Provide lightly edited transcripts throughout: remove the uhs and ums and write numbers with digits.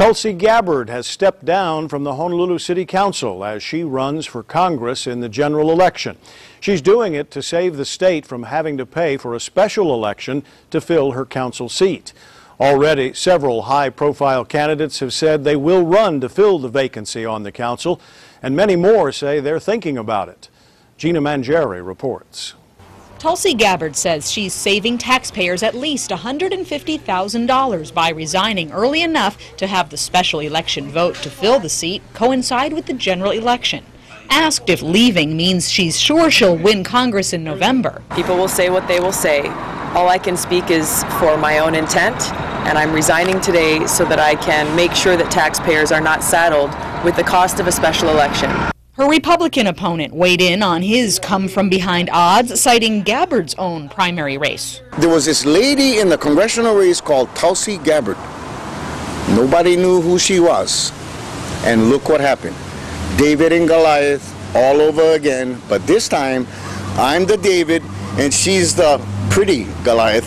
Tulsi Gabbard has stepped down from the Honolulu City Council as she runs for Congress in the general election. She's doing it to save the state from having to pay for a special election to fill her council seat. Already, several high-profile candidates have said they will run to fill the vacancy on the council, and many more say they're thinking about it. Gina Mangieri reports. Tulsi Gabbard says she's saving taxpayers at least $150,000 by resigning early enough to have the special election vote to fill the seat coincide with the general election. Asked if leaving means she's sure she'll win Congress in November. People will say what they will say. All I can speak is for my own intent, and I'm resigning today so that I can make sure that taxpayers are not saddled with the cost of a special election. Her Republican opponent weighed in on his come-from-behind odds, citing Gabbard's own primary race. There was this lady in the congressional race called Tulsi Gabbard. Nobody knew who she was. And look what happened. David and Goliath all over again, but this time I'm the David and she's the pretty Goliath.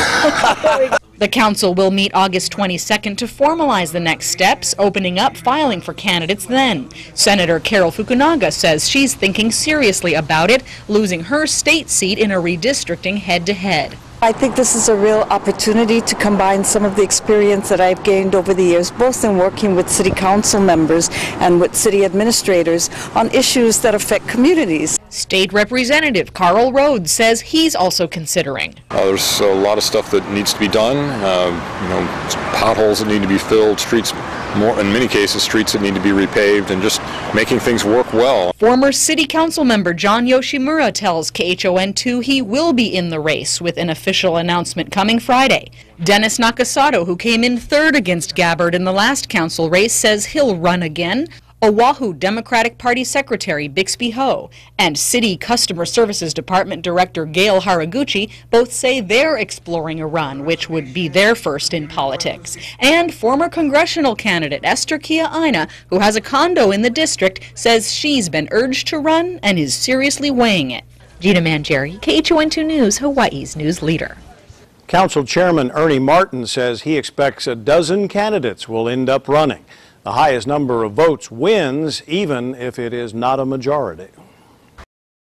The council will meet August 22nd to formalize the next steps, opening up filing for candidates then. Senator Carol Fukunaga says she's thinking seriously about it, losing her state seat in a redistricting head-to-head. I think this is a real opportunity to combine some of the experience that I've gained over the years, both in working with city council members and with city administrators on issues that affect communities. State Representative Carl Rhodes says he's also considering. There's a lot of stuff that needs to be done, potholes that need to be filled, streets, in many cases, streets that need to be repaved, and just making things work well. Former city council member John Yoshimura tells KHON2 he will be in the race, with an official announcement coming Friday. Dennis Nakasato, who came in third against Gabbard in the last council race, says he'll run again. Oahu Democratic Party Secretary Bixby Ho and City Customer Services Department Director Gail Haraguchi both say they're exploring a run, which would be their first in politics. And former congressional candidate Esther Kia Aina, who has a condo in the district, says she's been urged to run and is seriously weighing it. Gina Mangieri, KHON2 News, Hawaii's news leader. Council Chairman Ernie Martin says he expects a dozen candidates will end up running. The highest number of votes wins, even if it is not a majority.